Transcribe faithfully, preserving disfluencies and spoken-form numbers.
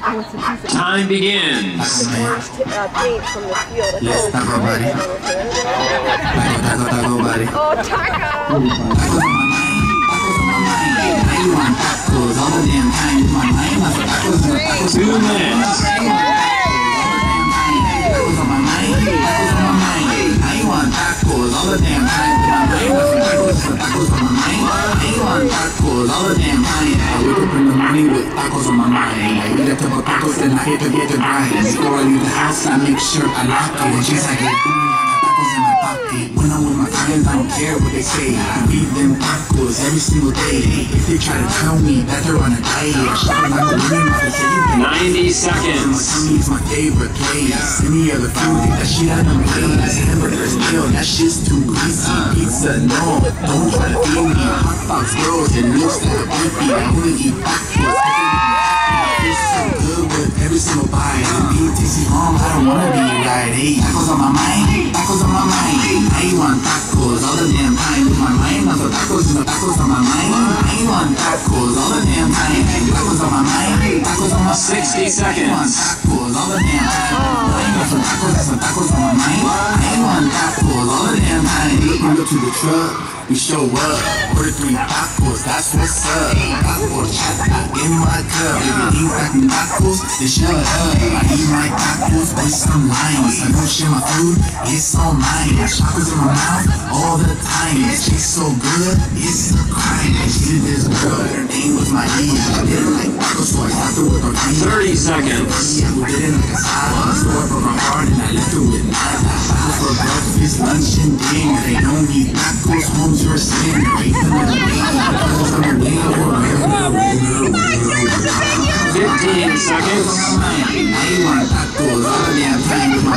Time begins. Orange uh, paint from the field. Yes, taco buddy. Taco, taco, buddy. Oh, taco! Two minutes. All the damn time, tacos on my mind. I want tacos all the damn time. I wake up in the morning with tacos on my mind. I eat a couple tacos and I hit to get the grind. Before I leave the house, I make sure I lock it. In case I get booty, I got tacos in my pocket. When I'm with my friends, I don't care what they say. I feed them tacos every single day. If they try to tell me that they're on a diet, I shut them out the room off the table. ninety seconds. Tummy's my favorite place. Any other food, that shit I don't place. Hamburgers, meal, that shit's too greasy. Pizza, no, don't try to feed me. Hot dogs, girls, and looks like a baby. I only eat tacos. It's so good with every single bite. Being tasty home, I don't wanna be right. Hey, tacos on my mind, tacos on my mind. I want tacos all the damn time. With my mind on the tacos and the tacos on my mind. I want tacos all the damn time. Tacos on my mind, tacos on my mind. sixty seconds. I want tacos all the damn time. I want some tacos and some tacos on my mind. I want tacos all the damn time. We go to the truck, we show up. Order three tacos, that's what's up. Tacos in my cup. Everything's acting tacos, they shut up. I eat my tacos with some limes. I don't share my food, it's all mine. Chocolates in my mouth all the time. It tastes so good, it's a crime. I cheated this girl, her name was my name. I didn't like tacos, so I stopped it with her cream. thirty seconds. Yeah, we did it like a salad. I store for my heart and I left it with nada. Tacos for breakfast, lunch, and dinner. They don't eat tacos, home's your sin. Rate them in the way, tacos on the way. fifteen seconds. I want tacos all the damn time with my